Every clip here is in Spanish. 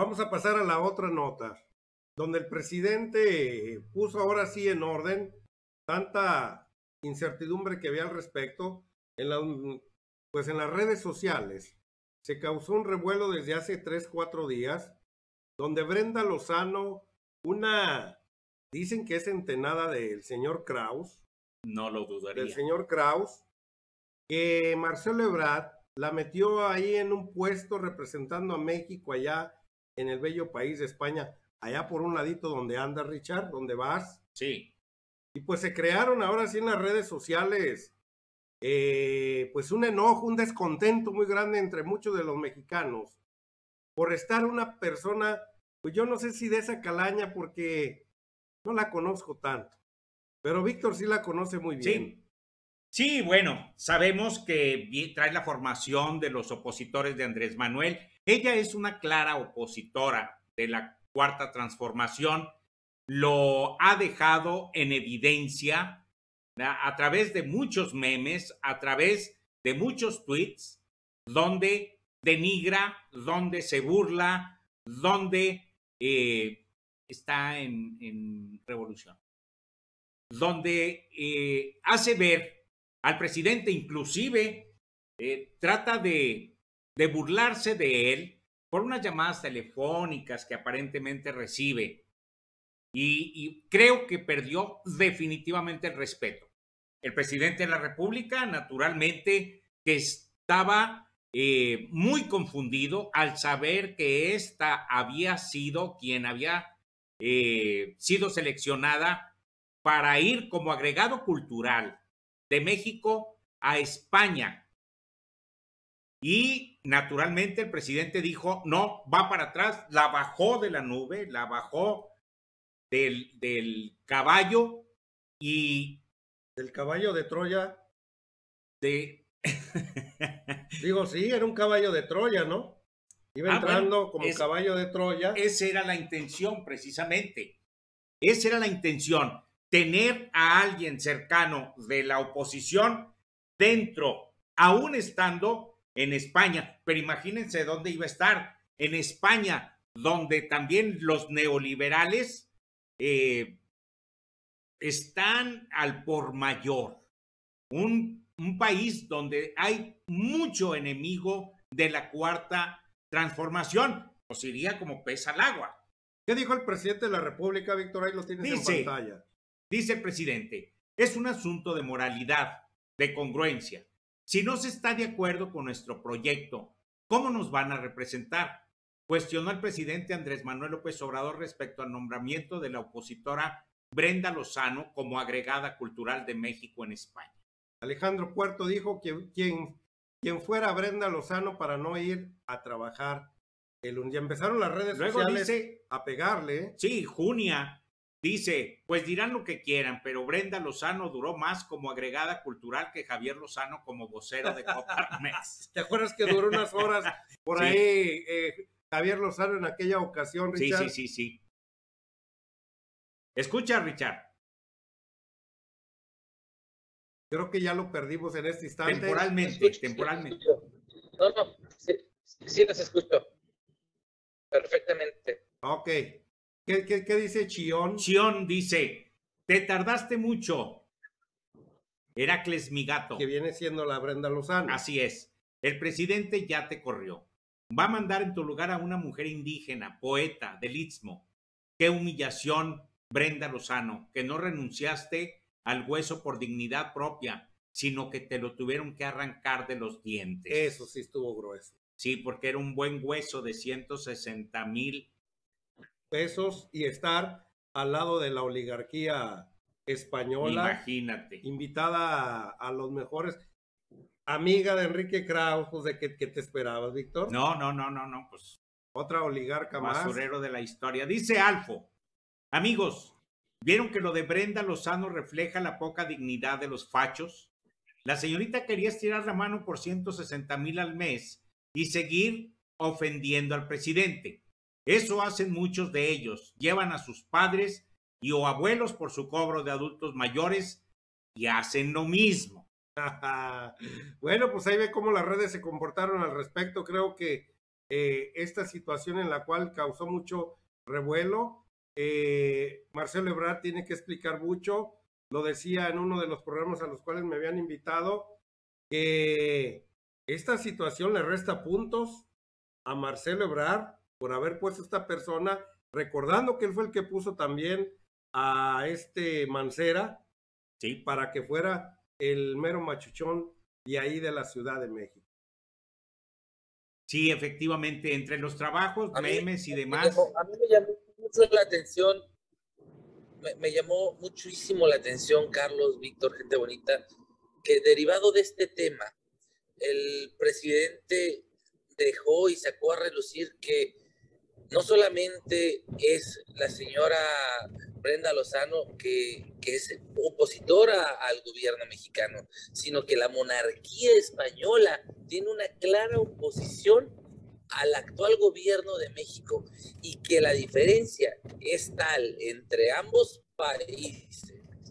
Vamos a pasar a la otra nota, donde el presidente puso ahora sí en orden tanta incertidumbre que había al respecto en pues en las redes sociales. Se causó un revuelo desde hace 3, 4 días, donde Brenda Lozano, dicen que es entenada del señor Kraus, No lo dudaría. Que Marcelo Ebrard la metió ahí en un puesto representando a México allá en el bello país de España, allá por un ladito donde anda Richard, donde vas. Sí. Y pues se crearon ahora sí en las redes sociales, pues un enojo, un descontento muy grande entre muchos de los mexicanos por estar una persona, pues yo no sé si de esa calaña porque no la conozco tanto, pero Víctor sí la conoce muy bien. Sí. Sí, bueno, sabemos que trae la formación de los opositores de Andrés Manuel. Ella es una clara opositora de la Cuarta Transformación. Lo ha dejado en evidencia a través de muchos memes, a través de muchos tweets, donde denigra, donde se burla, donde está en revolución, donde hace ver al presidente, inclusive trata de burlarse de él por unas llamadas telefónicas que aparentemente recibe. Y creo que perdió definitivamente el respeto. El presidente de la República, naturalmente, que estaba muy confundido al saber que esta había sido quien había sido seleccionada para ir como agregado cultural de México a España. Y naturalmente el presidente dijo, no, va para atrás, la bajó de la nube, la bajó del caballo y... ¿Del caballo de Troya? de... Digo, sí, era un caballo de Troya, ¿no? Iba entrando como caballo de Troya. Esa era la intención, precisamente. Esa era la intención, tener a alguien cercano de la oposición dentro, aún estando en España. Pero imagínense dónde iba a estar, en España, donde también los neoliberales están al por mayor. Un país donde hay mucho enemigo de la Cuarta Transformación. Pues iría como pez al agua. ¿Qué dijo el presidente de la República, Víctor? Ahí lo tienes en pantalla. Dice el presidente, es un asunto de moralidad, de congruencia. Si no se está de acuerdo con nuestro proyecto, ¿cómo nos van a representar? Cuestionó el presidente Andrés Manuel López Obrador respecto al nombramiento de la opositora Brenda Lozano como agregada cultural de México en España. Alejandro Puerto dijo que quien fuera Brenda Lozano para no ir a trabajar el lunes. Ya empezaron las redes sociales a pegarle. Sí, Junia dice, pues dirán lo que quieran, pero Brenda Lozano duró más como agregada cultural que Javier Lozano como vocero de Coparmex. ¿Te acuerdas que duró unas horas por ahí Javier Lozano en aquella ocasión, Richard? Sí. Escucha, Richard. Creo que ya lo perdimos en este instante. Temporalmente. No, sí los escucho. Perfectamente. Ok. ¿Qué dice Chión? Chión dice, te tardaste mucho. Heracles Migato. Que viene siendo la Brenda Lozano. Así es. El presidente ya te corrió. Va a mandar en tu lugar a una mujer indígena, poeta del Istmo. Qué humillación, Brenda Lozano, que no renunciaste al hueso por dignidad propia, sino que te lo tuvieron que arrancar de los dientes. Eso sí estuvo grueso. Sí, porque era un buen hueso de 160,000 pesos y estar al lado de la oligarquía española. Imagínate. Invitada a los mejores. Amiga de Enrique Kraus, pues ¿de qué te esperabas, Víctor? No, pues otra oligarca más. Basurero de la historia. Dice Alfo, amigos, ¿vieron que lo de Brenda Lozano refleja la poca dignidad de los fachos? La señorita quería estirar la mano por 160,000 al mes y seguir ofendiendo al presidente. Eso hacen muchos de ellos. Llevan a sus padres y o abuelos por su cobro de adultos mayores y hacen lo mismo. Bueno, pues ahí ve cómo las redes se comportaron al respecto. Creo que esta situación en la cual causó mucho revuelo. Marcelo Ebrard tiene que explicar mucho, lo decía en uno de los programas a los cuales me habían invitado, que esta situación le resta puntos a Marcelo Ebrard por haber puesto a esta persona, recordando que él fue el que puso también a Mancera, sí, para que fuera el mero machuchón de ahí de la Ciudad de México. Sí, efectivamente, entre los trabajos, memes y demás. A mí me llamó mucho la atención, me llamó muchísimo la atención, Carlos, Víctor, gente bonita, que derivado de este tema, el presidente dejó y sacó a relucir que no solamente es la señora Brenda Lozano que es opositora al gobierno mexicano, sino que la monarquía española tiene una clara oposición al actual gobierno de México y que la diferencia es tal entre ambos países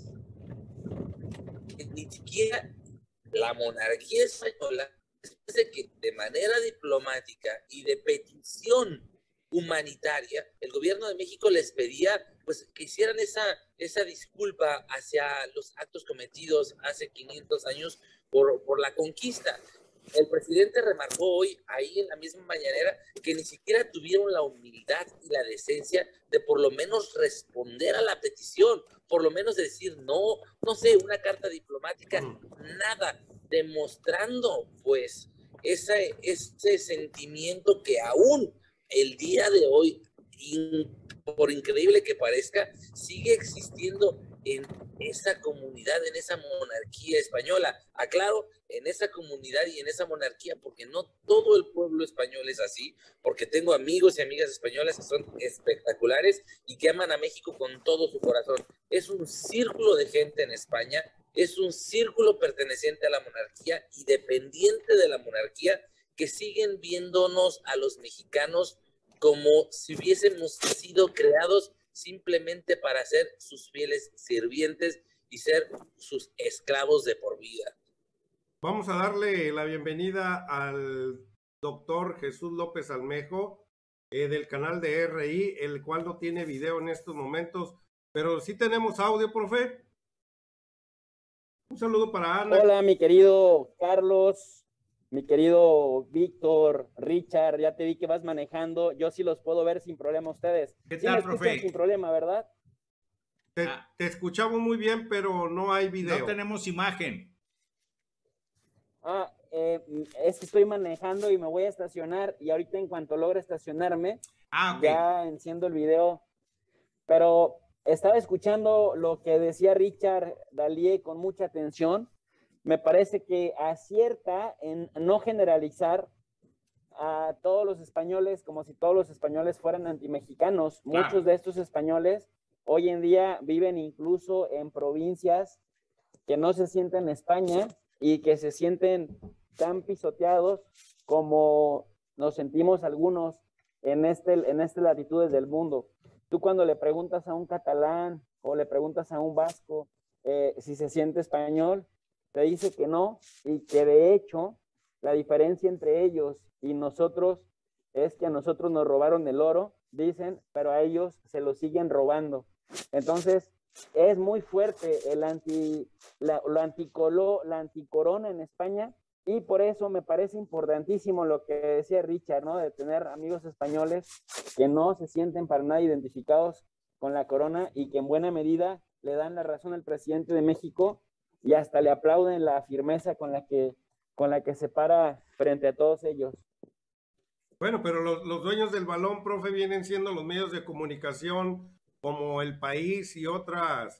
que ni siquiera la monarquía española, después de que de manera diplomática y de petición humanitaria, el gobierno de México les pedía pues que hicieran esa disculpa hacia los actos cometidos hace 500 años por la conquista. El presidente remarcó hoy, ahí en la misma mañanera, que ni siquiera tuvieron la humildad y la decencia de por lo menos responder a la petición, por lo menos decir no sé, una carta diplomática, nada, demostrando pues ese sentimiento que aún el día de hoy, por increíble que parezca, sigue existiendo en esa comunidad, en esa monarquía española. Aclaro, en esa comunidad y en esa monarquía, porque no todo el pueblo español es así, porque tengo amigos y amigas españolas que son espectaculares y que aman a México con todo su corazón. Es un círculo de gente en España, es un círculo perteneciente a la monarquía y dependiente de la monarquía, que siguen viéndonos a los mexicanos como si hubiésemos sido creados simplemente para ser sus fieles sirvientes y ser sus esclavos de por vida. Vamos a darle la bienvenida al doctor Jesús López Almejo del canal de RI, el cual no tiene video en estos momentos, pero sí tenemos audio, profe. Un saludo para Ana. Hola, mi querido Carlos, mi querido Víctor, Richard, ya te vi que vas manejando, yo sí los puedo ver sin problema a ustedes. ¿Qué Sí tal, me escuchan profe? sin problema, ¿verdad? Te escuchamos muy bien, pero no hay video. No tenemos imagen. Es que estoy manejando y me voy a estacionar y ahorita en cuanto logre estacionarme, okay, ya enciendo el video. Pero estaba escuchando lo que decía Richard Dallier con mucha atención. Me parece que acierta en no generalizar a todos los españoles como si todos los españoles fueran antimexicanos. Claro. Muchos de estos españoles hoy en día viven incluso en provincias que no se sienten en España y que se sienten tan pisoteados como nos sentimos algunos en estas latitudes del mundo. Tú cuando le preguntas a un catalán o le preguntas a un vasco si se siente español, te dice que no, y que de hecho la diferencia entre ellos y nosotros es que a nosotros nos robaron el oro, dicen, pero a ellos se lo siguen robando. Entonces, es muy fuerte la anticorona en España, y por eso me parece importantísimo lo que decía Richard, ¿no? De tener amigos españoles que no se sienten para nada identificados con la corona y que en buena medida le dan la razón al presidente de México y hasta le aplauden la firmeza con la que se para frente a todos ellos. Bueno, pero los dueños del balón, profe, vienen siendo los medios de comunicación como El País y otras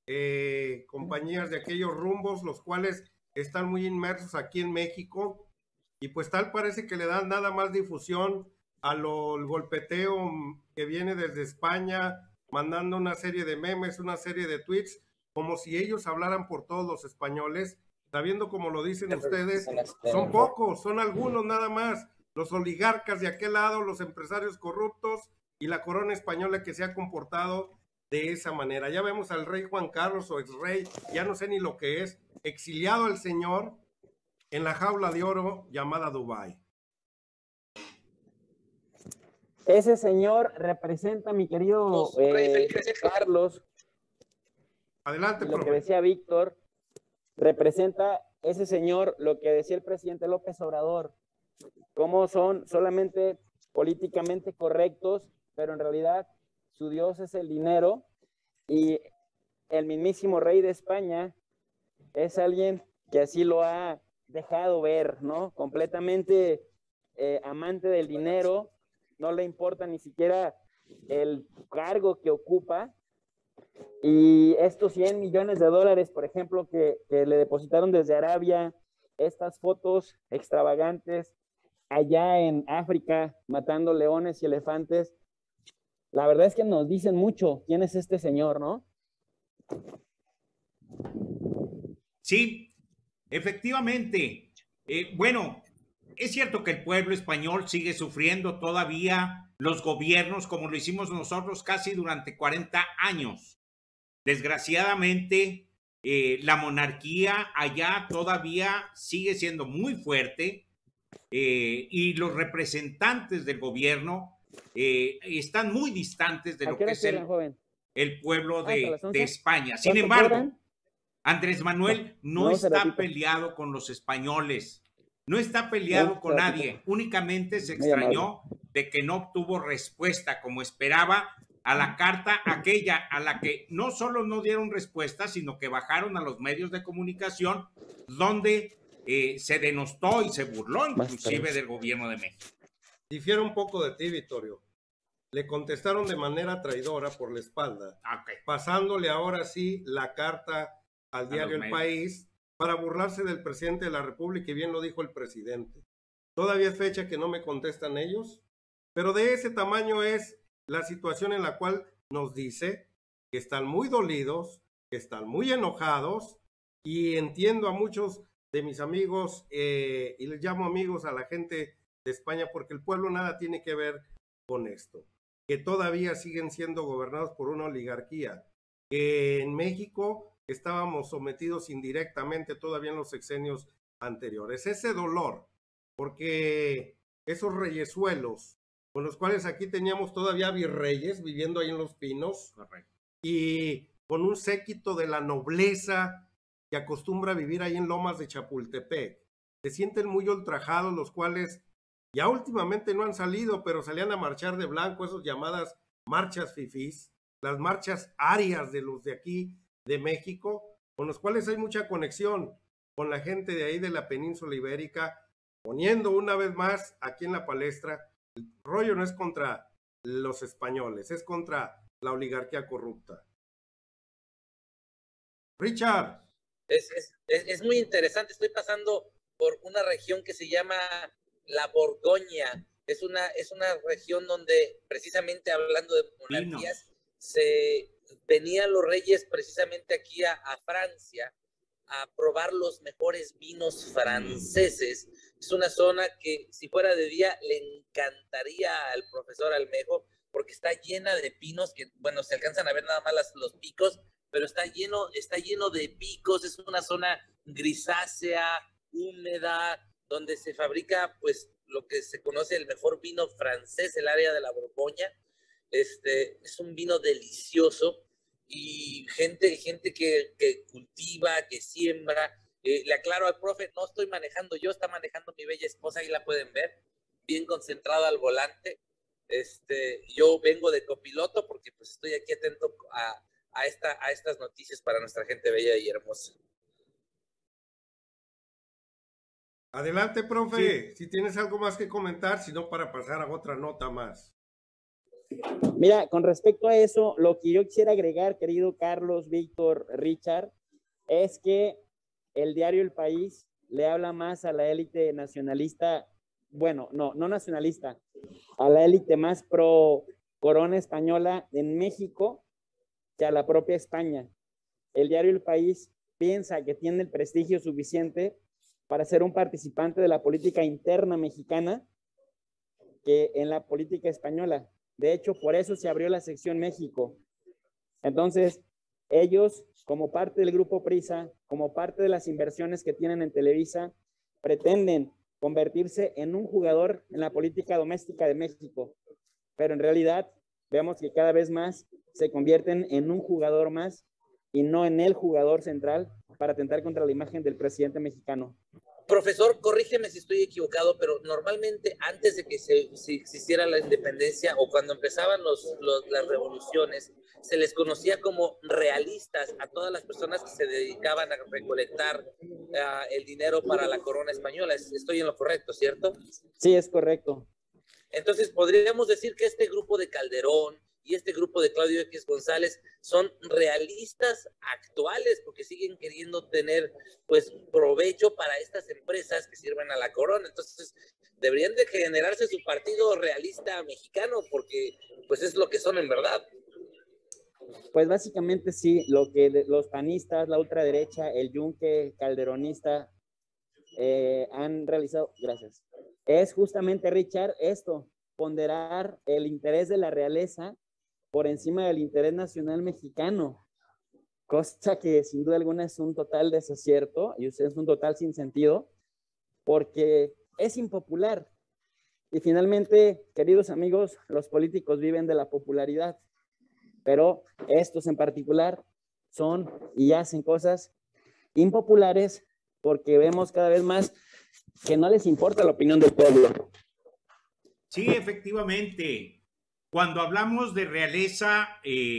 compañías de aquellos rumbos, los cuales están muy inmersos aquí en México, y pues tal parece que le dan nada más difusión al golpeteo que viene desde España, mandando una serie de memes, una serie de tweets, como si ellos hablaran por todos los españoles, sabiendo, como lo dicen ustedes, son pocos, son algunos nada más, los oligarcas de aquel lado, los empresarios corruptos y la corona española que se ha comportado de esa manera. Ya vemos al rey Juan Carlos o ex-rey, ya no sé ni lo que es, exiliado al señor en la jaula de oro llamada Dubái. Ese señor representa, mi querido Carlos, Adelante, y lo que profe. decía Víctor, representa ese señor lo que decía el presidente López Obrador, cómo son solamente políticamente correctos, pero en realidad su Dios es el dinero, y el mismísimo rey de España es alguien que así lo ha dejado ver, ¿no? Completamente amante del dinero, no le importa ni siquiera el cargo que ocupa. Y estos 100 millones de dólares, por ejemplo, que le depositaron desde Arabia, estas fotos extravagantes allá en África, matando leones y elefantes, la verdad es que nos dicen mucho quién es este señor, ¿no? Sí, efectivamente. Bueno, es cierto que el pueblo español sigue sufriendo todavía los gobiernos como lo hicimos nosotros casi durante 40 años. Desgraciadamente, la monarquía allá todavía sigue siendo muy fuerte, y los representantes del gobierno están muy distantes de ¿A lo qué que hora es cierran, joven? el pueblo ¿Hasta las de 11? España. Sin ¿Cuánto embargo, cobran? Andrés Manuel no No se está repite. peleado con los españoles, no está peleado No se con repite. nadie, únicamente se Muy amable. extrañó de que no obtuvo respuesta como esperaba a la carta aquella a la que no solo no dieron respuesta, sino que bajaron a los medios de comunicación donde se denostó y se burló inclusive del gobierno de México. Difiere un poco de ti, Vittorio. Le contestaron de manera traidora por la espalda, Okay. pasándole ahora sí la carta al diario El País para burlarse del presidente de la República, y bien lo dijo el presidente. Todavía es fecha que no me contestan ellos, pero de ese tamaño es la situación en la cual nos dice que están muy dolidos, que están muy enojados, y entiendo a muchos de mis amigos, y les llamo amigos a la gente de España, porque el pueblo nada tiene que ver con esto, que todavía siguen siendo gobernados por una oligarquía, que en México estábamos sometidos indirectamente todavía en los sexenios anteriores. Ese dolor, porque esos reyesuelos con los cuales aquí teníamos todavía virreyes viviendo ahí en Los Pinos. Correcto. Y con un séquito de la nobleza que acostumbra a vivir ahí en Lomas de Chapultepec. Se sienten muy ultrajados, los cuales ya últimamente no han salido, pero salían a marchar de blanco, esas llamadas marchas fifís, las marchas arias de los de aquí, de México, con los cuales hay mucha conexión con la gente de ahí de la península ibérica, poniendo una vez más aquí en la palestra, el rollo no es contra los españoles, es contra la oligarquía corrupta. Richard. Es muy interesante. Estoy pasando por una región que se llama la Borgoña. Es una región donde, precisamente hablando de monarquías, venían los reyes precisamente aquí a Francia a probar los mejores vinos franceses. Es una zona que, si fuera de día, le encantaría al profesor Almejo, porque está llena de pinos que, bueno, se alcanzan a ver nada más los picos, pero está lleno de picos. Es una zona grisácea, húmeda, donde se fabrica, pues, lo que se conoce el mejor vino francés, el área de la Borgoña. Es un vino delicioso, y gente que cultiva, que siembra. Le aclaro al profe, no estoy manejando yo, está manejando mi bella esposa, ahí la pueden ver, bien concentrada al volante. Yo vengo de copiloto porque pues estoy aquí atento a estas noticias para nuestra gente bella y hermosa. Adelante, profe, sí. Si tienes algo más que comentar, si no, para pasar a otra nota más. Mira, con respecto a eso, lo que yo quisiera agregar, querido Carlos, Víctor, Richard, es que el diario El País le habla más a la élite nacionalista, bueno, no nacionalista, a la élite más pro corona española en México que a la propia España. El diario El País piensa que tiene el prestigio suficiente para ser un participante de la política interna mexicana que en la política española. De hecho, por eso se abrió la sección México. Entonces, ellos, como parte del grupo Prisa, como parte de las inversiones que tienen en Televisa, pretenden convertirse en un jugador en la política doméstica de México. pero en realidad vemos que cada vez más se convierten en un jugador más y no en el jugador central para atentar contra la imagen del presidente mexicano. Profesor, corrígeme si estoy equivocado, pero normalmente antes de que se hiciera la independencia o cuando empezaban las revoluciones, se les conocía como realistas a todas las personas que se dedicaban a recolectar el dinero para la corona española. Estoy en lo correcto, ¿cierto? Sí, es correcto. Entonces, podríamos decir que este grupo de Calderón y este grupo de Claudio X González son realistas actuales porque siguen queriendo tener pues provecho para estas empresas que sirven a la corona. Entonces deberían de generarse su partido realista mexicano porque pues es lo que son en verdad. Pues básicamente sí, lo que los panistas, la ultraderecha, el yunque calderonista han realizado, gracias, es justamente, Richard, esto, ponderar el interés de la realeza por encima del interés nacional mexicano, cosa que sin duda alguna es un total desacierto y es un total sinsentido, porque es impopular. Y finalmente, queridos amigos, los políticos viven de la popularidad, pero estos en particular son y hacen cosas impopulares porque vemos cada vez más que no les importa la opinión del pueblo. Sí, efectivamente. Cuando hablamos de realeza,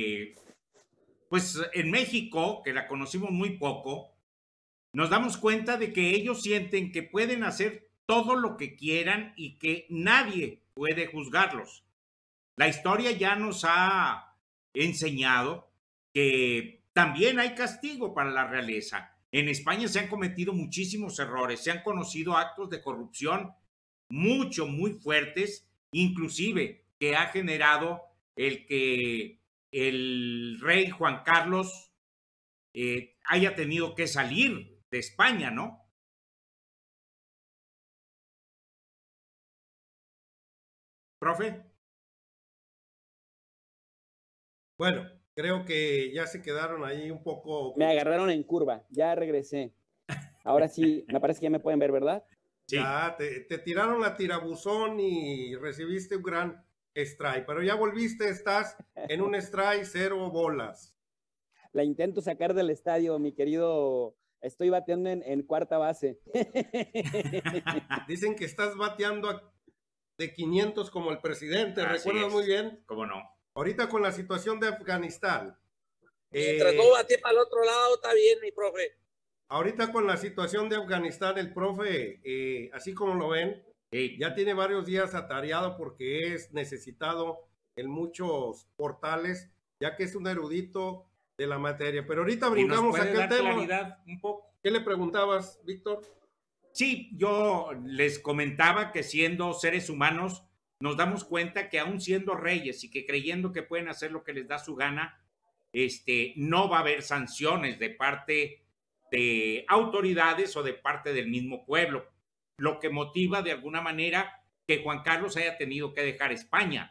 pues en México, que la conocimos muy poco, nos damos cuenta de que ellos sienten que pueden hacer todo lo que quieran y que nadie puede juzgarlos. La historia ya nos ha enseñado que también hay castigo para la realeza. En España se han cometido muchísimos errores, se han conocido actos de corrupción muy fuertes, inclusive que ha generado el que el rey Juan Carlos haya tenido que salir de España, ¿no? ¿Profe? Bueno, creo que ya se quedaron ahí un poco... Me agarraron en curva, ya regresé. Ahora sí, me parece que ya me pueden ver, ¿verdad? Sí. Ya te tiraron la tirabuzón y recibiste un gran strike, pero ya volviste, estás en un strike 0 bolas. La intento sacar del estadio, mi querido. Estoy bateando en cuarta base. Dicen que estás bateando de 500 como el presidente, Así ¿recuerdas es. muy bien? ¿Cómo no? Ahorita con la situación de Afganistán. Mientras no bate para el otro lado, está bien, mi profe. Ahorita con la situación de Afganistán, el profe, así como lo ven, Sí. ya tiene varios días atareado porque es necesitado en muchos portales, ya que es un erudito de la materia. Pero ahorita brincamos ¿Y nos puede aquel dar tema. claridad un poco? ¿Qué le preguntabas, Víctor? Sí, yo les comentaba que siendo seres humanos nos damos cuenta que aún siendo reyes y que creyendo que pueden hacer lo que les da su gana, no va a haber sanciones de parte de autoridades o de parte del mismo pueblo, lo que motiva de alguna manera que Juan Carlos haya tenido que dejar España.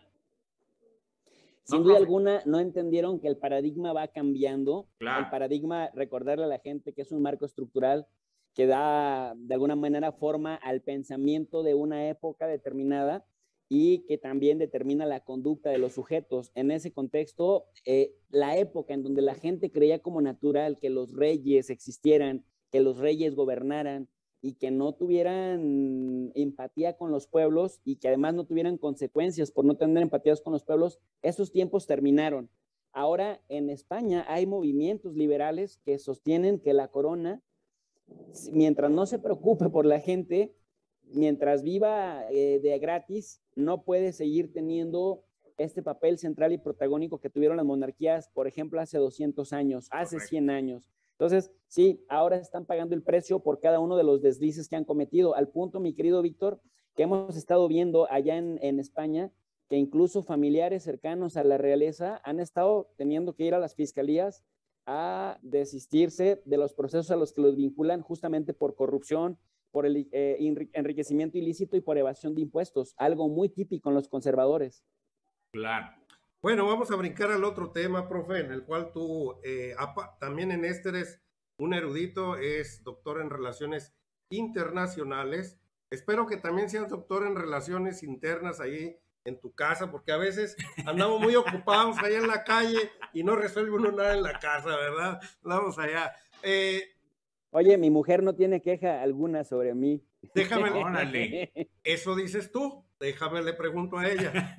Sin duda alguna, no entendieron que el paradigma va cambiando. Claro. El paradigma, recordarle a la gente que es un marco estructural que da de alguna manera forma al pensamiento de una época determinada y que también determina la conducta de los sujetos. En ese contexto, la época en donde la gente creía como natural que los reyes existieran, que los reyes gobernaran y que no tuvieran empatía con los pueblos y que además no tuvieran consecuencias por no tener empatías con los pueblos, esos tiempos terminaron. Ahora en España hay movimientos liberales que sostienen que la corona, mientras no se preocupe por la gente, mientras viva de gratis, no puede seguir teniendo este papel central y protagónico que tuvieron las monarquías, por ejemplo, hace 200 años, hace 100 años. Entonces, sí, ahora están pagando el precio por cada uno de los deslices que han cometido, al punto, mi querido Víctor, que hemos estado viendo allá en España, que incluso familiares cercanos a la realeza han estado teniendo que ir a las fiscalías a desistirse de los procesos a los que los vinculan justamente por corrupción, por el enriquecimiento ilícito y por evasión de impuestos, algo muy típico en los conservadores. Claro. Bueno, vamos a brincar al otro tema, profe, en el cual tú también en este eres un erudito, es doctor en relaciones internacionales. Espero que también seas doctor en relaciones internas ahí en tu casa, porque a veces andamos muy ocupados allá en la calle y no resuelve uno nada en la casa, ¿verdad? Vamos allá. Oye, mi mujer no tiene queja alguna sobre mí. Déjame, Órale. eso dices tú, déjame le pregunto a ella.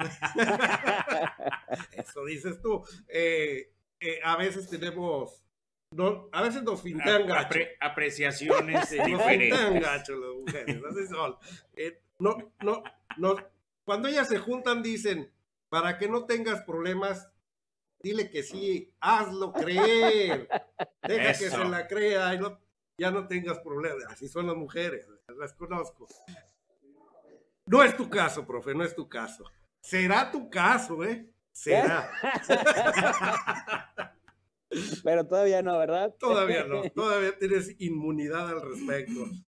Eso dices tú. A veces tenemos, no, a veces nos fintean gacho. Apreciaciones Nos fintean diferentes. gacho las mujeres, así son. No, cuando ellas se juntan dicen, para que no tengas problemas, dile que sí, hazlo creer, deja que Eso. se la crea y ya no tengas problemas. Así son las mujeres, las conozco. No es tu caso, profe, no es tu caso. Será tu caso, ¿eh? Será. Pero todavía no, ¿verdad? Todavía no, todavía tienes inmunidad al respecto.